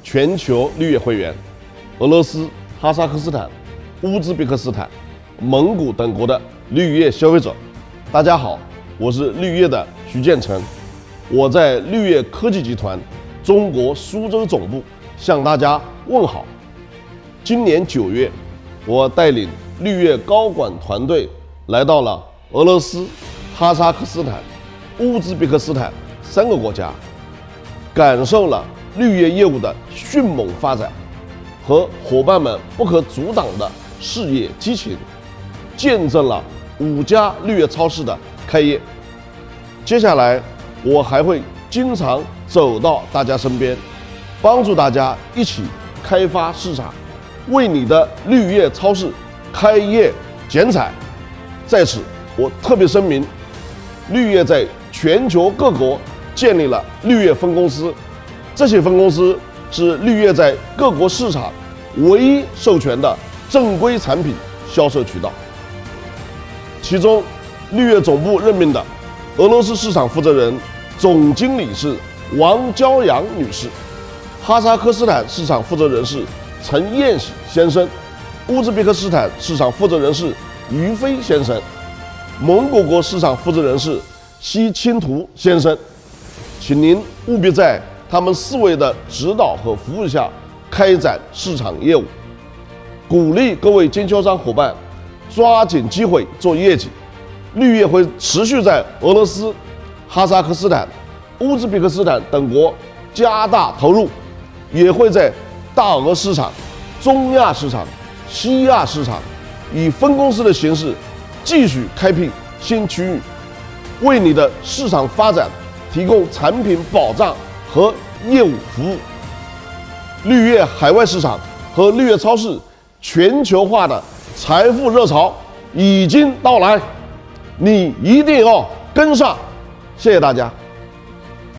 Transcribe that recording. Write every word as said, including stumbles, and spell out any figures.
全球绿叶会员，俄罗斯、哈萨克斯坦、乌兹别克斯坦、蒙古等国的绿叶消费者，大家好，我是绿叶的徐建成，我在绿叶科技集团中国苏州总部向大家问好。今年九月，我带领绿叶高管团队来到了俄罗斯、哈萨克斯坦、乌兹别克斯坦三个国家，感受了绿叶业务的迅猛发展和伙伴们不可阻挡的事业激情，见证了五家绿叶超市的开业。接下来，我还会经常走到大家身边，帮助大家一起开发市场，为你的绿叶超市开业剪彩。在此，我特别声明，绿叶在全球各国建立了绿叶分公司，这些分公司是绿叶在各国市场唯一授权的正规产品销售渠道。其中，绿叶总部任命的俄罗斯市场负责人、总经理是王娇阳女士，哈萨克斯坦市场负责人是陈彦喜先生，乌兹别克斯坦市场负责人是于飞先生，蒙古国市场负责人是西钦图先生。请您务必在他们四位的指导和服务下开展市场业务，鼓励各位经销商伙伴抓紧机会做业绩。绿叶会持续在俄罗斯、哈萨克斯坦、乌兹别克斯坦等国加大投入，也会在大俄市场、中亚市场、西亚市场以分公司的形式继续开辟新区域，为你的市场发展提供产品保障和业务服务。绿叶海外市场和绿叶超市全球化的财富热潮已经到来，你一定要跟上。谢谢大家。